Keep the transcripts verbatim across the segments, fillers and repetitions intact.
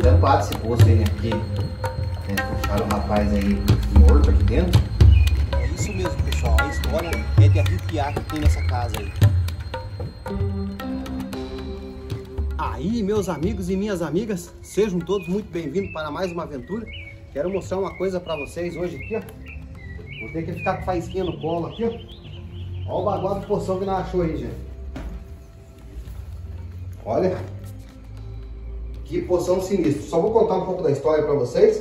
tampado esse poço aí, né? Porque né, acharam o rapaz aí morto aqui dentro. É isso mesmo, pessoal. A história é de arrepiar que tem nessa casa aí. Aí, meus amigos e minhas amigas, sejam todos muito bem-vindos para mais uma aventura. Quero mostrar uma coisa para vocês hoje aqui, ó. Vou ter que ficar com a faísquinha no colo aqui, ó. Olha o bagual de poção que nós achou aí, gente. Olha. Que poção sinistra. Só vou contar um pouco da história para vocês.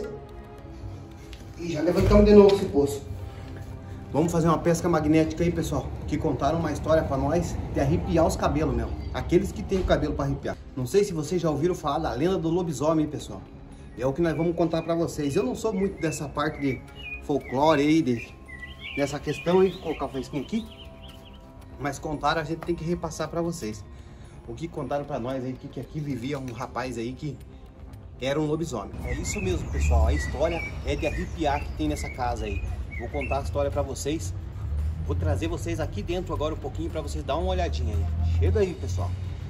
E já levantamos de novo esse poço. Vamos fazer uma pesca magnética aí, pessoal. Que contaram uma história para nós de arrepiar os cabelos, meu. Aqueles que tem o cabelo para arrepiar. Não sei se vocês já ouviram falar da lenda do lobisomem, pessoal. É o que nós vamos contar para vocês. Eu não sou muito dessa parte de folclore aí, de, dessa questão aí. Vou colocar o faísquinho aqui. Mas contaram, a gente tem que repassar para vocês. O que contaram para nós aí, que, que aqui vivia um rapaz aí que era um lobisomem. É isso mesmo, pessoal. A história é de arrepiar que tem nessa casa aí. Vou contar a história para vocês. Vou trazer vocês aqui dentro agora um pouquinho para vocês dar uma olhadinha aí. Chega aí, pessoal.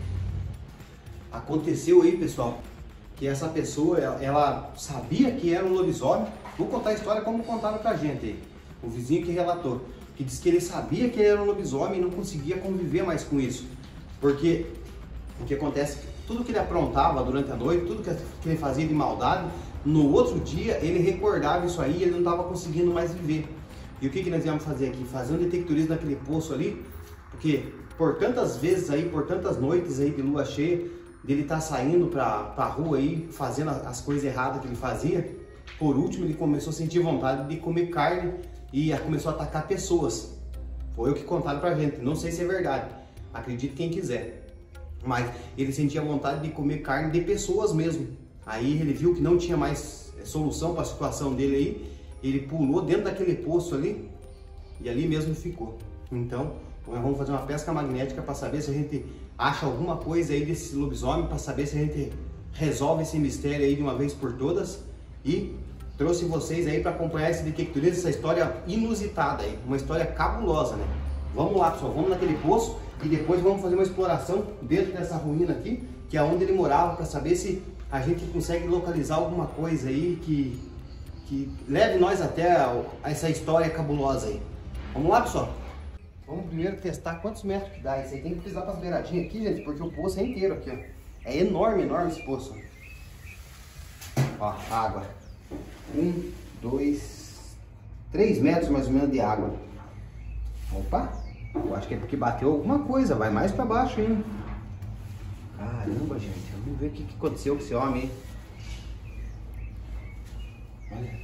Aconteceu aí, pessoal, que essa pessoa, ela, ela sabia que era um lobisomem. Vou contar a história como contaram pra gente aí. O vizinho que relatou, que disse que ele sabia que ele era um lobisomem e não conseguia conviver mais com isso. Porque o que acontece, tudo que ele aprontava durante a noite, tudo que ele fazia de maldade, no outro dia ele recordava isso aí e ele não estava conseguindo mais viver. E o que, que nós íamos fazer aqui? Fazer um detectorismo naquele poço ali, porque por tantas vezes aí, por tantas noites aí de lua cheia, dele estar tá saindo pra, pra rua aí, fazendo as coisas erradas que ele fazia, por último ele começou a sentir vontade de comer carne e começou a atacar pessoas. Foi o que contaram pra gente, não sei se é verdade, acredite quem quiser. Mas ele sentia vontade de comer carne de pessoas mesmo. Aí ele viu que não tinha mais solução para a situação dele aí. Ele pulou dentro daquele poço ali e ali mesmo ficou. Então, nós vamos fazer uma pesca magnética para saber se a gente acha alguma coisa aí desse lobisomem, para saber se a gente resolve esse mistério aí de uma vez por todas. E trouxe vocês aí para acompanhar esse detectorismo, essa história inusitada aí, uma história cabulosa, né? Vamos lá, pessoal, vamos naquele poço. E depois vamos fazer uma exploração dentro dessa ruína aqui, que é onde ele morava, para saber se a gente consegue localizar alguma coisa aí que, que leve nós até a, a essa história cabulosa aí. Vamos lá, pessoal? Vamos primeiro testar quantos metros que dá. Isso aí tem que pisar para as beiradinhas aqui, gente, porque o poço é inteiro aqui, ó. É enorme, enorme esse poço. Ó, água. Um, dois, três metros mais ou menos de água. Opa! Eu acho que é porque bateu alguma coisa, vai mais pra baixo, hein? Caramba, gente, vamos ver o que, que aconteceu com esse homem aí. Olha.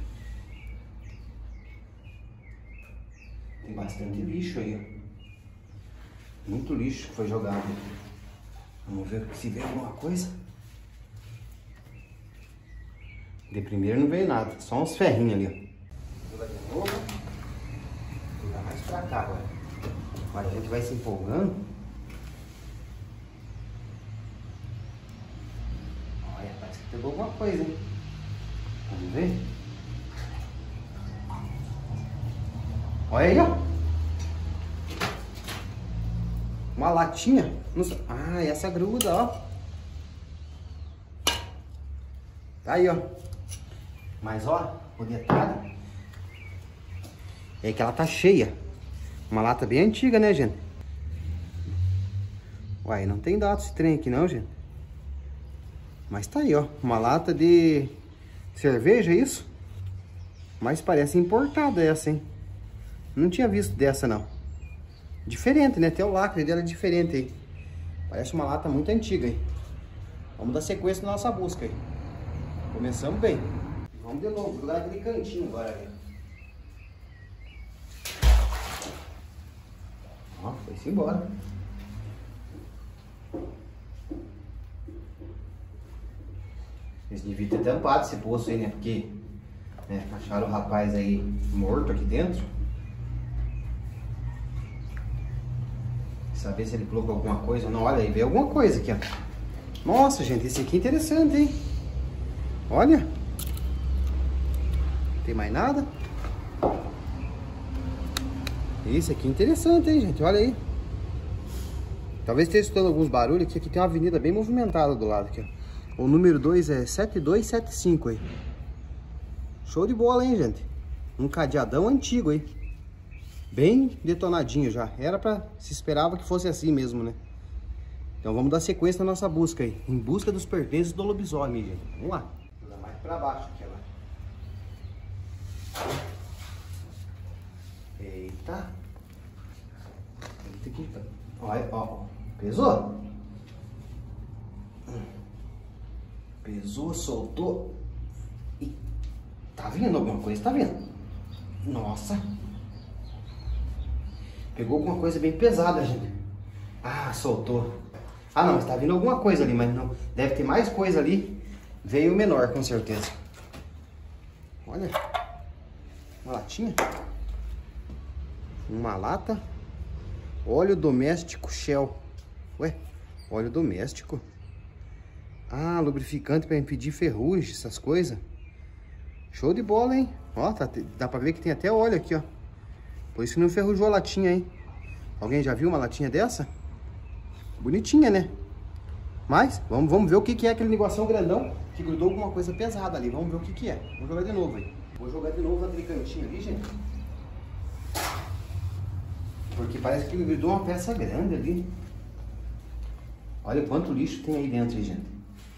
Tem bastante lixo aí, ó. Muito lixo que foi jogado. Vamos ver se veio alguma coisa. De primeiro não veio nada, só uns ferrinhos ali, ó. Pula de novo. Pula mais pra cá agora. A gente vai se empolgando. Olha, parece que pegou alguma coisa, hein? Vamos ver? Olha aí, ó. Uma latinha. Ah, essa gruda, ó. Tá aí, ó. Mas, ó, o detalhe é que ela tá cheia. Uma lata bem antiga, né, gente? Uai, não tem dado esse trem aqui não, gente. Mas tá aí, ó. Uma lata de cerveja, é isso? Mas parece importada essa, hein? Não tinha visto dessa, não. Diferente, né? Até o lacre dela é diferente aí. Parece uma lata muito antiga, hein? Vamos dar sequência na nossa busca aí. Começamos bem. Vamos de novo, lá naquele cantinho agora, né? Ó, foi-se embora. Eles deviam ter tampado esse poço aí, né? Porque né, acharam o rapaz aí morto aqui dentro. Saber se ele colocou alguma coisa ou não. Olha aí, veio alguma coisa aqui, ó. Nossa, gente, esse aqui é interessante, hein? Olha. Não tem mais nada. Esse aqui é interessante, hein, gente? Olha aí. Talvez esteja escutando alguns barulhos, que aqui tem uma avenida bem movimentada do lado aqui, ó. O número dois é sete dois sete cinco aí. Show de bola, hein, gente? Um cadeadão antigo aí. Bem detonadinho já. Era pra... se esperava que fosse assim mesmo, né? Então vamos dar sequência na nossa busca aí. Em busca dos pertences do lobisomem, gente. Vamos lá. Vou dar mais pra baixo aqui, ó. Eita. Eita aqui. Olha, ó. Pesou? Pesou, soltou. E tá vendo alguma coisa? Tá vendo? Nossa. Pegou alguma coisa bem pesada, gente. Ah, soltou. Ah, não, está vindo alguma coisa ali, mas não. Deve ter mais coisa ali. Veio menor, com certeza. Olha. Uma latinha. Uma lata. Óleo doméstico Shell. Ué, óleo doméstico? Ah, lubrificante para impedir ferrugem, essas coisas. Show de bola, hein? Ó, tá, dá pra ver que tem até óleo aqui, ó. Por isso que não enferrujou a latinha, hein? Alguém já viu uma latinha dessa? Bonitinha, né? Mas, vamos, vamos ver o que, que é aquele negocinho grandão que grudou alguma coisa pesada ali. Vamos ver o que, que é. Vou jogar de novo aí. Vou jogar de novo naquele cantinho ali, gente. Porque parece que ele grudou uma peça grande ali. Olha quanto lixo tem aí dentro, hein, gente.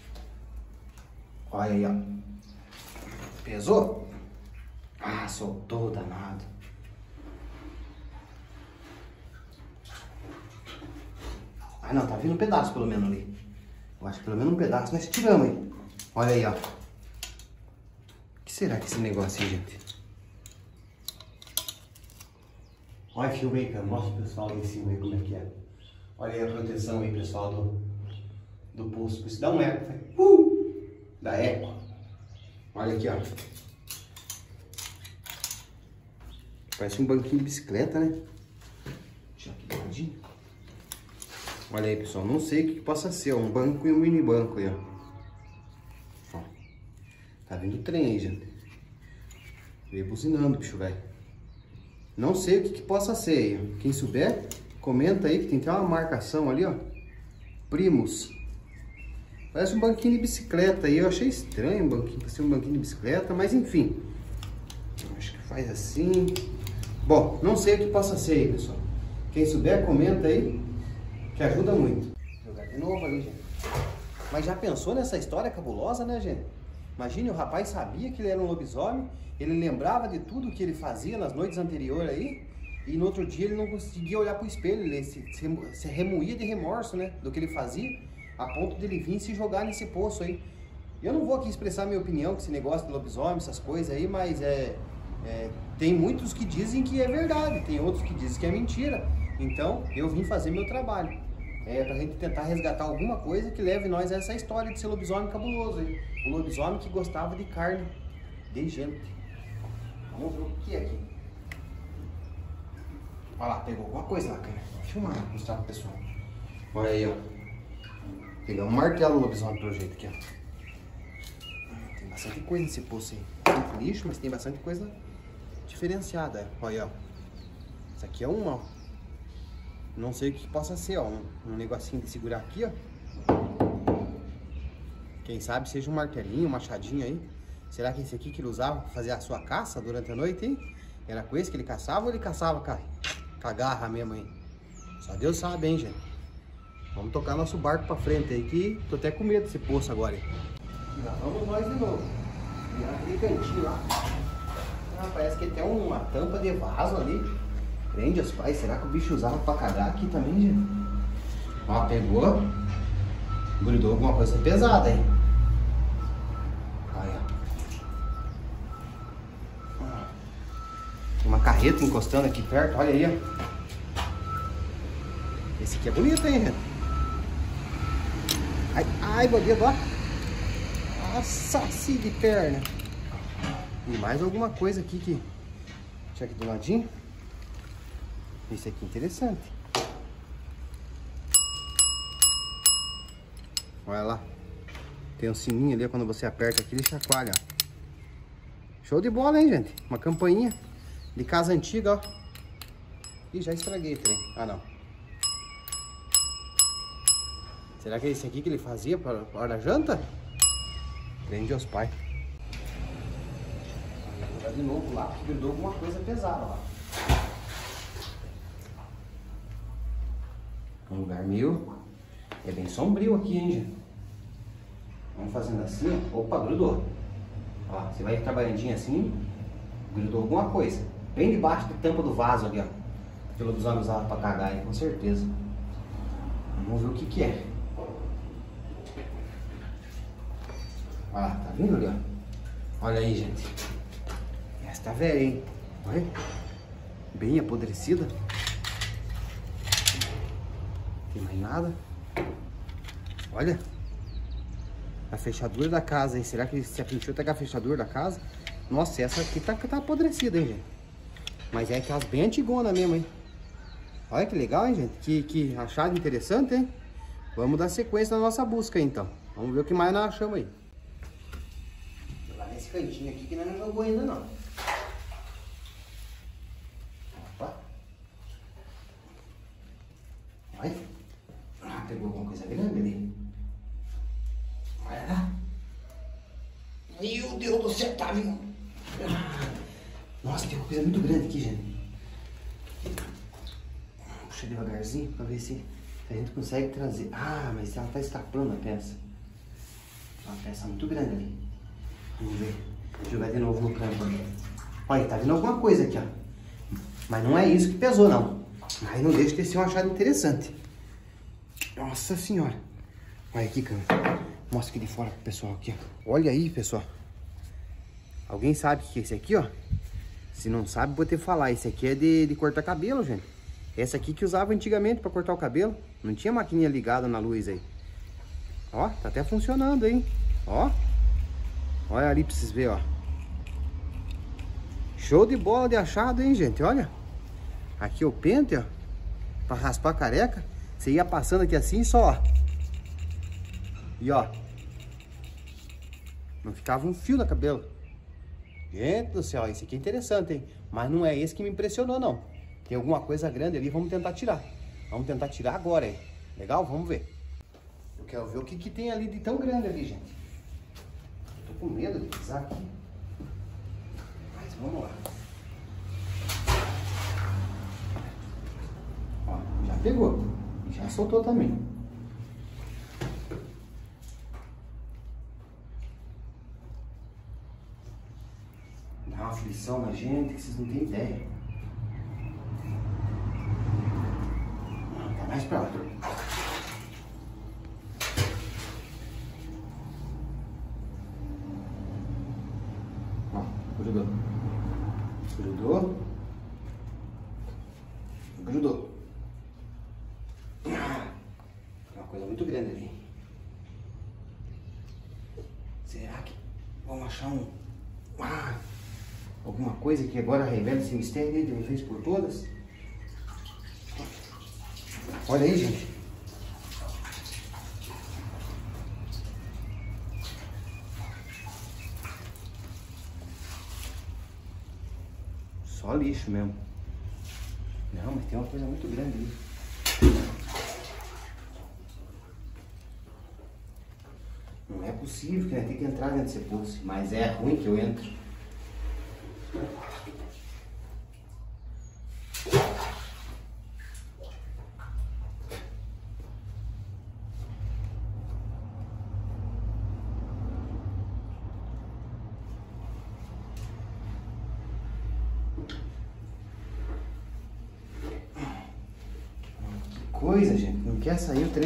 Olha aí, ó. Pesou? Ah, soltou, danado. Ah, não, tá vindo um pedaço pelo menos ali. Eu acho que pelo menos um pedaço nós tiramos aí. Olha aí, ó. O que será que é esse negócio aí, gente? Olha, filma aí, cara. Mostra o pessoal aí em cima aí como é que é. Olha aí a proteção aí, pessoal, do, do pulso. Isso dá um eco, vai. Uh! Dá eco. Olha aqui, ó. Parece um banquinho de bicicleta, né? Deixa aqui do ladinho. Olha aí, pessoal. Não sei o que, que possa ser, ó. Um banco e um mini banco aí, ó. Ó. Tá vindo o trem aí, gente. Veio buzinando, bicho, velho. Não sei o que, que possa ser aí. Quem souber, comenta aí, que tem até uma marcação ali, ó. Primos. Parece um banquinho de bicicleta aí. Eu achei estranho um banquinho, pra ser um banquinho de bicicleta, mas enfim. Acho que faz assim. Bom, não sei o que possa ser aí, pessoal. Quem souber, comenta aí, que ajuda muito. Vou jogar de novo ali, gente. Mas já pensou nessa história cabulosa, né, gente? Imagine, o rapaz sabia que ele era um lobisomem, ele lembrava de tudo que ele fazia nas noites anteriores aí, e no outro dia ele não conseguia olhar pro espelho, ele se, se, se remoía de remorso, né, do que ele fazia, a ponto de ele vir se jogar nesse poço aí. Eu não vou aqui expressar minha opinião com esse negócio de lobisomem, essas coisas aí, mas é, é, tem muitos que dizem que é verdade, tem outros que dizem que é mentira. Então, eu vim fazer meu trabalho. É pra gente tentar resgatar alguma coisa que leve nós a essa história de ser lobisomem cabuloso aí. O lobisomem que gostava de carne de gente. Vamos ver o que é aqui. Olha lá, pegou alguma coisa lá, cara. Vou filmar, vou mostrar pro pessoal. Olha aí, ó. Pegamos um martelo lobisomem pelo jeito aqui, ó. Tem bastante coisa nesse poço aí. Muito lixo, mas tem bastante coisa diferenciada. Olha aí, ó. Isso aqui é uma, ó. Não sei o que possa ser, ó. Um, um negocinho de segurar aqui, ó. Quem sabe seja um martelinho, um machadinho aí. Será que esse aqui que ele usava para fazer a sua caça durante a noite, hein? Era com esse que ele caçava ou ele caçava com a, com a garra mesmo, hein? Só Deus sabe, hein, gente? Vamos tocar nosso barco pra frente aí, que tô até com medo desse poço agora, hein? E lá vamos nós de novo. E naquele cantinho lá. Ah, parece que tem uma tampa de vaso ali. Prende os pais. Será que o bicho usava pra cagar aqui também, gente? Ó, pegou. Grudou alguma coisa pesada, hein? Olha. Tem uma carreta encostando aqui perto. Olha aí, ó. Esse aqui é bonito, hein, gente? Ai, ai, meu Deus, ó. Nossa, assim de perna. E mais alguma coisa aqui que... Deixa aqui do ladinho. Esse aqui é interessante. Olha lá. Tem um sininho ali, quando você aperta aqui, ele chacoalha. Show de bola, hein, gente? Uma campainha de casa antiga, ó. Ih, já estraguei o trem. Ah, não. Será que é esse aqui que ele fazia para a hora da janta? Prende os pais. Vou jogar de novo lá, porque grudou alguma coisa pesada lá. Um lugar meio... É bem sombrio aqui, hein, gente? Vamos fazendo assim, ó. Opa, grudou. Ó, você vai trabalhandinho assim, grudou alguma coisa. Bem debaixo da tampa do vaso ali, ó. Que o lobisomem usava pra cagar aí, com certeza. Vamos ver o que que é. Olha lá, tá vendo ali, ó? Olha aí, gente. Essa tá velha, hein? Olha. Bem apodrecida. Não tem mais nada. Olha. A fechadura da casa, hein? Será que se a pintura tá com a fechadura da casa? Nossa, essa aqui tá, tá apodrecida, hein, gente? Mas é aquelas bem antigonas mesmo, hein? Olha que legal, hein, gente? Que, que achado interessante, hein? Vamos dar sequência na nossa busca, então. Vamos ver o que mais nós achamos aí. Vou lá nesse cantinho aqui que nós não jogou ainda, não. Opa. Olha. Ah, pegou alguma coisa grande ali. Olha lá. Meu Deus do céu, tá vindo. Nossa, tem uma coisa muito grande aqui, gente. Puxa devagarzinho pra ver se a gente consegue trazer. Ah, mas ela tá escapando a peça. Uma peça muito grande ali. Vamos ver. Vou jogar de novo no campo ali. Olha, tá vindo alguma coisa aqui, ó. Mas não é isso que pesou, não. Mas não deixa de ser um achado interessante. Nossa senhora. Olha aqui, câmera. Mostra aqui de fora pro pessoal aqui, ó. Olha aí, pessoal. Alguém sabe o que é esse aqui, ó? Se não sabe, vou ter que falar. Esse aqui é de, de cortar cabelo, gente. Essa aqui que usava antigamente para cortar o cabelo. Não tinha maquininha ligada na luz aí. Ó, tá até funcionando, hein? Ó. Olha ali pra vocês verem, ó. Show de bola de achado, hein, gente? Olha. Aqui o pente, ó. Pra raspar a careca. Você ia passando aqui assim, só, ó. E ó. Não ficava um fio no cabelo. Gente do céu, esse aqui é interessante, hein? Mas não é esse que me impressionou, não. Tem alguma coisa grande ali, vamos tentar tirar. Vamos tentar tirar agora, hein? Legal? Vamos ver. Eu quero ver o que, que tem ali de tão grande ali, gente. Tô com medo de pisar aqui. Mas vamos lá. Ó, já pegou. Já soltou também. Dá uma aflição na gente que vocês não têm ideia. Tá mais pra lá. Ó, grudou. Grudou. Grudou. É uma coisa muito grande ali. Será que vamos achar um... Ah, alguma coisa que agora revela esse mistério de uma vez por todas? Olha aí, gente. Só lixo mesmo. Não, mas tem uma coisa muito grande ali. Não é possível que vai ter que entrar dentro desse poço, mas é ruim que eu entre. Coisa, gente, não quer sair o trem.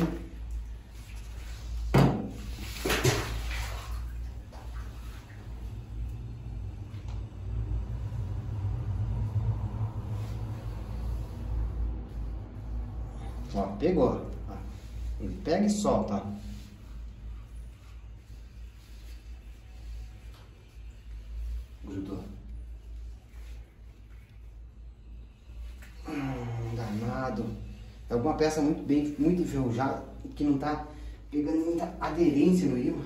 Ó, pegou. Ó, ele pega e solta, ó. Grudou. Hum, danado. É alguma peça muito bem, muito enferrujada, que não tá pegando muita aderência no imã.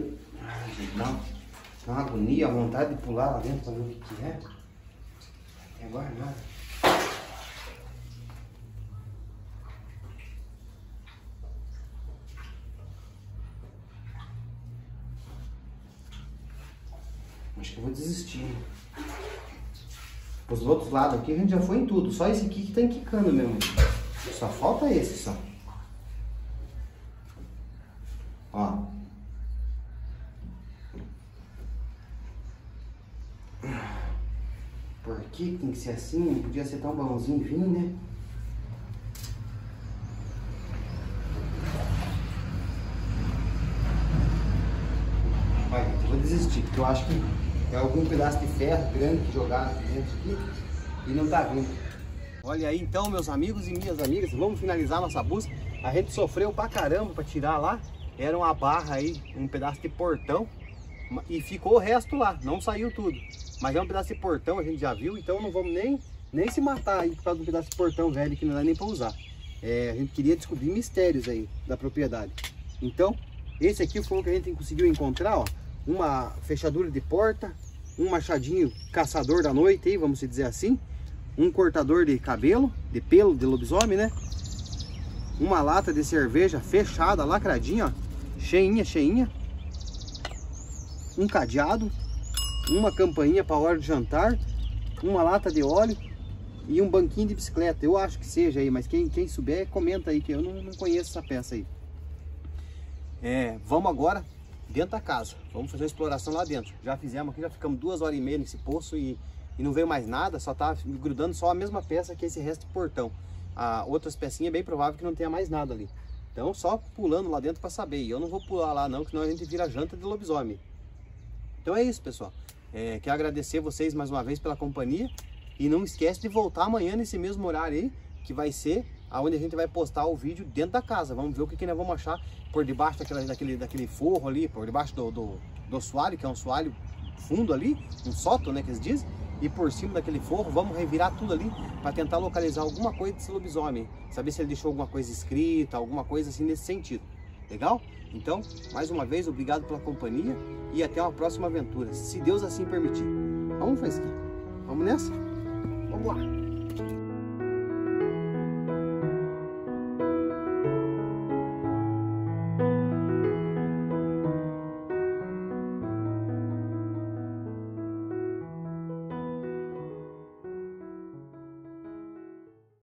Ai, gente, dá uma, dá uma agonia, a vontade de pular lá dentro pra ver o que que é. É guardado. Acho que eu vou desistir. Os outros lados aqui a gente já foi em tudo. Só esse aqui que tá enquicando mesmo. Só falta esse só. Ó. Por que tem que ser assim? Não podia ser tão balãozinho e vir, né? Vai, eu vou desistir, porque eu acho que é algum pedaço de ferro grande que jogaram aqui dentro aqui e não tá vindo. Olha aí então, meus amigos e minhas amigas, vamos finalizar nossa busca. A gente sofreu pra caramba pra tirar lá. Era uma barra aí, um pedaço de portão. E ficou o resto lá, não saiu tudo. Mas é um pedaço de portão, a gente já viu, então não vamos nem, nem se matar aí por causa do pedaço de portão velho que não dá nem pra usar. É, a gente queria descobrir mistérios aí da propriedade. Então, esse aqui foi o que a gente conseguiu encontrar, ó. Uma fechadura de porta, um machadinho caçador da noite aí, vamos dizer assim. Um cortador de cabelo, de pelo de lobisomem, né? Uma lata de cerveja fechada, lacradinha, ó. Cheinha, cheinha. Um cadeado. Uma campainha para hora de jantar. Uma lata de óleo. E um banquinho de bicicleta. Eu acho que seja aí, mas quem, quem souber, comenta aí, que eu não, não conheço essa peça aí. É, vamos agora dentro da casa. Vamos fazer uma exploração lá dentro. Já fizemos aqui, já ficamos duas horas e meia nesse poço e, e não veio mais nada. Só tá grudando só a mesma peça que esse resto de portão. Ah, outras pecinhas é bem provável que não tenha mais nada ali. Então só pulando lá dentro para saber. E eu não vou pular lá não, que senão a gente vira janta de lobisomem. Então é isso, pessoal. É, quero agradecer vocês mais uma vez pela companhia. E não esquece de voltar amanhã nesse mesmo horário aí, que vai ser aonde a gente vai postar o vídeo dentro da casa. Vamos ver o que, que nós vamos achar por debaixo daquela, daquele, daquele forro ali, por debaixo do, do, do assoalho, que é um assoalho fundo ali, um sótão, né, que eles dizem. E por cima daquele forro, vamos revirar tudo ali para tentar localizar alguma coisa desse lobisomem. Saber se ele deixou alguma coisa escrita, alguma coisa assim nesse sentido. Legal? Então, mais uma vez, obrigado pela companhia e até uma próxima aventura, se Deus assim permitir. Vamos, Fresquinha? Vamos nessa? Vamos lá!